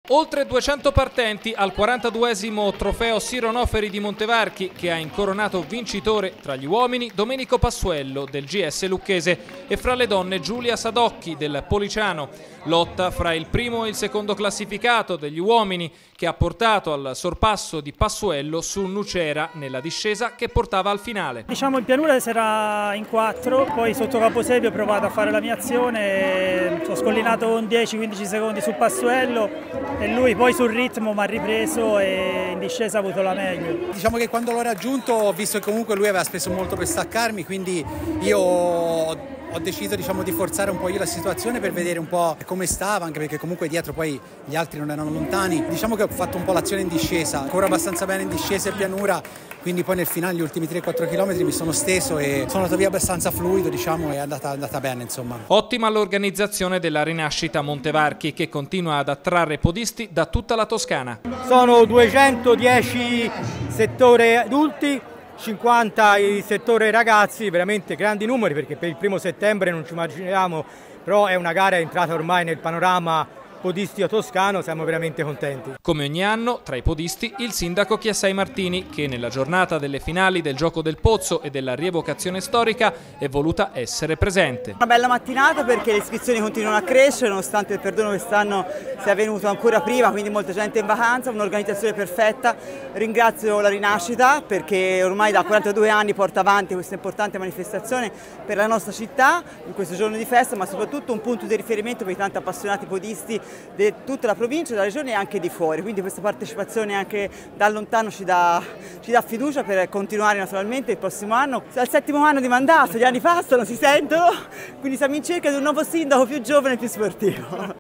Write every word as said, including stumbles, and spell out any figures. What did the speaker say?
Oltre duecento partenti al quarantaduesimo trofeo Sironoferi di Montevarchi, che ha incoronato vincitore tra gli uomini Domenico Passuello del G S Lucchese e fra le donne Giulia Sadocchi del Policiano. Lotta fra il primo e il secondo classificato degli uomini, che ha portato al sorpasso di Passuello su Nucera nella discesa che portava al finale. Diciamo in pianura si era in quattro, poi sotto Caposebio ho provato a fare la mia azione, ho scollinato con dieci quindici secondi su Passuello e lui poi sul ritmo mi ha ripreso e in discesa ha avuto la meglio. Diciamo che quando l'ho raggiunto ho visto che comunque lui aveva speso molto per staccarmi, quindi io ho ho deciso diciamo, di forzare un po' io la situazione per vedere un po' come stava, anche perché comunque dietro poi gli altri non erano lontani. Diciamo che ho fatto un po' l'azione in discesa, ancora abbastanza bene in discesa e pianura, quindi poi nel finale gli ultimi tre quattro chilometri mi sono steso e sono andato via abbastanza fluido, diciamo, e è andata, è andata bene insomma. Ottima l'organizzazione della Rinascita Montevarchi, che continua ad attrarre podisti da tutta la Toscana. Sono duecentodieci settori adulti, cinquanta il settore ragazzi, veramente grandi numeri perché per il primo settembre non ci immaginiamo, però è una gara entrata ormai nel panorama podistico toscano, siamo veramente contenti. Come ogni anno, tra i podisti, il sindaco Chiassai Martini, che nella giornata delle finali del Gioco del Pozzo e della rievocazione storica è voluta essere presente. Una bella mattinata perché le iscrizioni continuano a crescere, nonostante il perdono quest'anno sia venuto ancora prima, quindi molta gente in vacanza, un'organizzazione perfetta. Ringrazio la Rinascita perché ormai da quarantadue anni porta avanti questa importante manifestazione per la nostra città in questo giorno di festa, ma soprattutto un punto di riferimento per i tanti appassionati podisti di tutta la provincia, della regione e anche di fuori, quindi questa partecipazione anche da lontano ci dà, ci dà fiducia per continuare naturalmente il prossimo anno. Al settimo anno di mandato, gli anni passano, si sentono, quindi siamo in cerca di un nuovo sindaco più giovane e più sportivo.